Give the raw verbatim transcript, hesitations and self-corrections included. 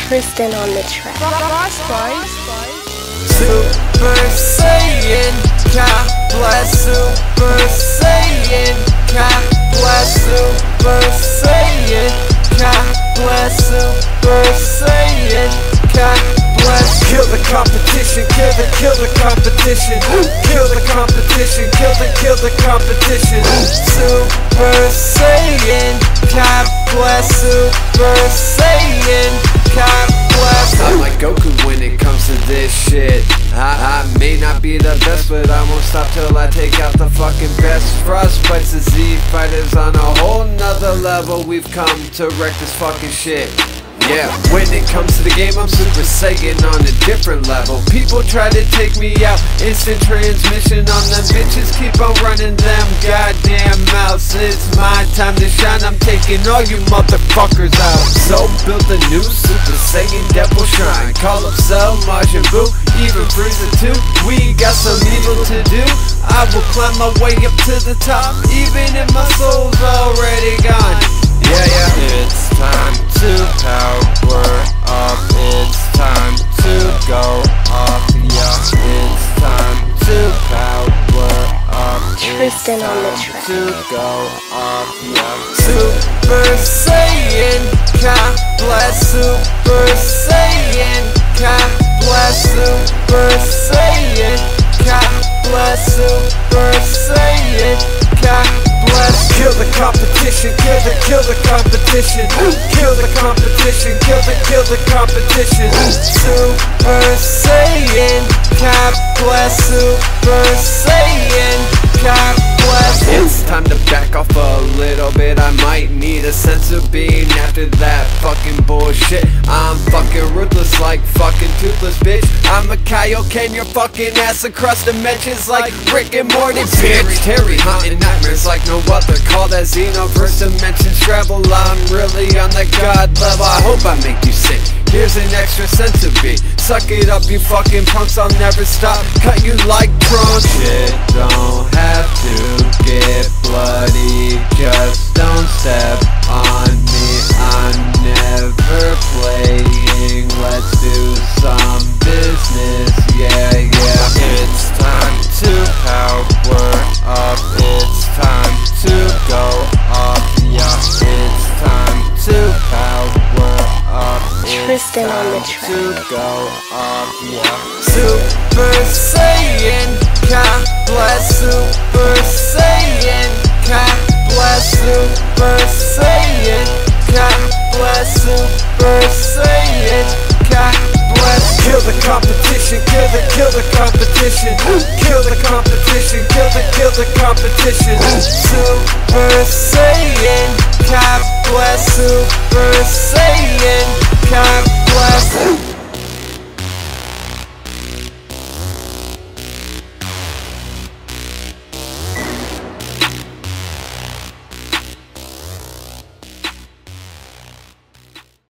Tristan on the track. Super Saiyan, God bless Super Saiyan, God bless Super Saiyan, God bless Super Saiyan, God bless. Kill the competition, kill the, kill the competition, kill the competition, kill the, kill the competition. Super Saiyan, God bless Super Saiyan, God bless. I'm like Goku when it comes to this shit. I, I may not be the best, but I won't stop till I take out the fucking best. Frostbite's the Z fighters on a whole nother level. We've come to wreck this fucking shit. Yeah, when it comes to the game, I'm Super Saiyan on a different level. People try to take me out, instant transmission on them bitches. Keep on running them goddamn mouths. It's my time to shine, I'm taking all you motherfuckers out. So build a new Super Saiyan Devil Shrine. Call up Cell, Majin Buu, even Frieza too. We got some evil to do. I will climb my way up to the top, even if my soul's already gone. Yeah, yeah, it's time to power up, it's time to go off, yeah, it's time to power up, Tristan on the it's track. time to go off, yeah. Super Saiyan, God bless Super Saiyan, God bless Super Saiyan, God bless Super Saiyan, God bless. Kill the competition, kill the, kill the competition, kill the competition, kill the, kill the competition. Super Saiyan, God bless Super Saiyan, God bless. It's time to back off a little bit. I might need a sense of being after that fucking bullshit. I'm fucking ruthless like fucking toothless bitch. I'm a Kaioken your fucking ass across dimensions like Rick and Morty bitch. Terry haunting nightmares like no other. Call that Xenoverse dimensions travel. I'm really on the god level. I hope I make you sick. Here's an extra centipede. Suck it up, you fucking punks, I'll never stop. Cut you like Tron. Shit don't have to get bloody, just don't step on me. I'm never playing, let's do some business. Yeah, yeah. It's time to power up, it's time to go off, yeah. It's time to power up, Tristan on the track. to go off, yeah. Super Saiyan, God bless Super Saiyan, God bless Super Saiyan, God bless Super Saiyan, God bless. Kill the competition, kill the, kill the competition, kill the competition, kill the, kill the competition. Super Saiyan, God bless Super Saiyan, God bless.